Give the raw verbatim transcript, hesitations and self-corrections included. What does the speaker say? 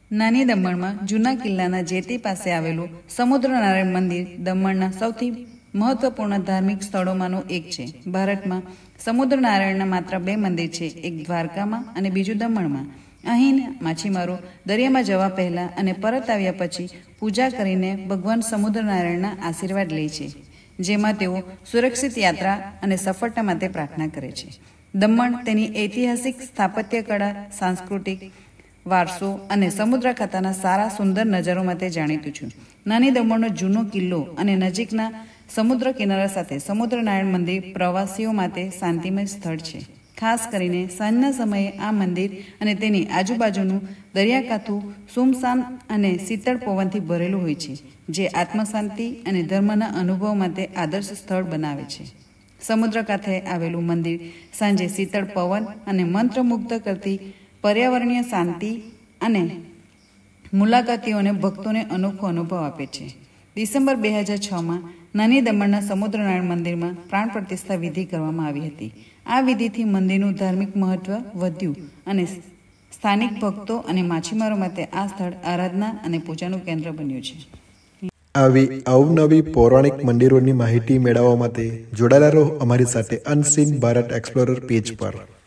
નાની દમણમાં જૂના કિલ્લાના જેટી પાસે આવેલું સમુદ્રનારાયણ મંદિર દમણના સૌથી મહત્વપૂર્ણ ધાર્મિક સ્થળોમાંનું એક છે. ભારતમાં સમુદ્રનારાયણના માત્ર બે મંદિર છે, એક દ્વારકામાં અને બીજું દમણમાં. અહીં માછીમારો દરિયામાં જવા પહેલાં અને પરત આવ્યા પછી પૂજા કરીને ભગવાન સમુદ્રનારાયણના આશીર્વાદ લે છે, જેમાં તેઓ સુરક્ષિત યાત્રા અને સફળતા માટે પ્રાર્થના કરે છે. દમણ તેની ઐતિહાસિક સ્થાપત્ય કળા, સાંસ્કૃતિક વારસો અને સમુદ્ર ખાતાના સારા સુંદર નજારો માટે જાણીતું છે. નાની દમણનો જૂનો કિલ્લો અને નજીકના સમુદ્ર કિનારા સાથે સમુદ્રનારાયણ મંદિર પ્રવાસીઓ માટે શાંતિમય સ્થળ છે. ખાસ કરીને સાંજના સમયે આ મંદિર અને તેની આજુબાજુનું દરિયાકાંઠું સુમસાન અને શીતળ પવનથી ભરેલું હોય છે, જે આત્મશાંતિ અને ધર્મના અનુભવ માટે આદર્શ સ્થળ બનાવે છે. સમુદ્ર કાંઠે આવેલું મંદિર સાંજે શીતળ પવન અને મંત્રમુગ્ધ કરતી પર્યાવરણીય શાંતિ અને મુલાકાતીઓને ભક્તોને અનોખો અનુભવ આપે છે. ડિસેમ્બર બે હજાર છમાં નાની દમણના સમુદ્રનારાયણ મંદિરમાં પ્રાણ પ્રતિષ્ઠા વિધિ કરવામાં આવી હતી. આ વિધિથી મંદિરનું ધાર્મિક મહત્વ વધ્યું અને સ્થાનિક ભક્તો અને માછીમારો માટે આ સ્થળ આરાધના અને પૂજાનું કેન્દ્ર બન્યું છે. આવી અવનવી પૌરાણિક મંદિરોની માહિતી મેળવવા માટે જોડાયેલા રહો અમારી સાથે અનસીન ભારત એક્સપ્લોરર પેજ પર.